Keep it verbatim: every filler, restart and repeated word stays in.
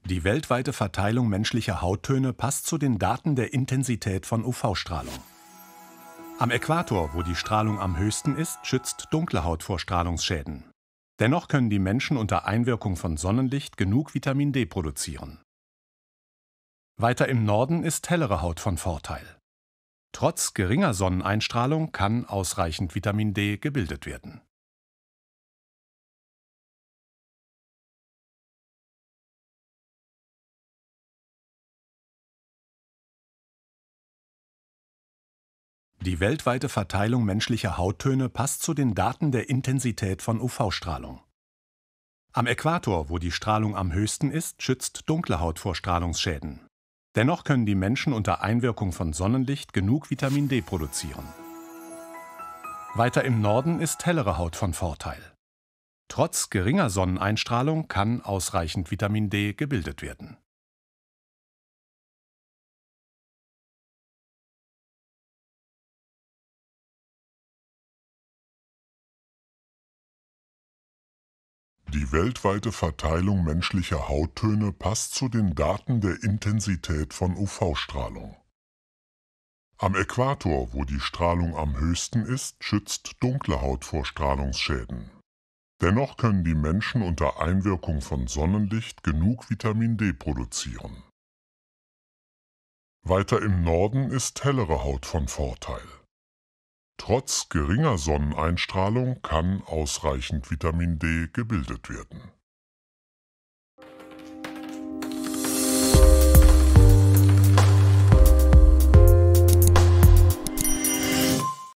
Die weltweite Verteilung menschlicher Hauttöne passt zu den Daten der Intensität von U V-Strahlung. Am Äquator, wo die Strahlung am höchsten ist, schützt dunkle Haut vor Strahlungsschäden. Dennoch können die Menschen unter Einwirkung von Sonnenlicht genug Vitamin D produzieren. Weiter im Norden ist hellere Haut von Vorteil. Trotz geringer Sonneneinstrahlung kann ausreichend Vitamin D gebildet werden. Die weltweite Verteilung menschlicher Hauttöne passt zu den Daten der Intensität von U V-Strahlung. Am Äquator, wo die Strahlung am höchsten ist, schützt dunkle Haut vor Strahlungsschäden. Dennoch können die Menschen unter Einwirkung von Sonnenlicht genug Vitamin D produzieren. Weiter im Norden ist hellere Haut von Vorteil. Trotz geringer Sonneneinstrahlung kann ausreichend Vitamin D gebildet werden. Die weltweite Verteilung menschlicher Hauttöne passt zu den Daten der Intensität von U V-Strahlung. Am Äquator, wo die Strahlung am höchsten ist, schützt dunkle Haut vor Strahlungsschäden. Dennoch können die Menschen unter Einwirkung von Sonnenlicht genug Vitamin D produzieren. Weiter im Norden ist hellere Haut von Vorteil. Trotz geringer Sonneneinstrahlung kann ausreichend Vitamin D gebildet werden.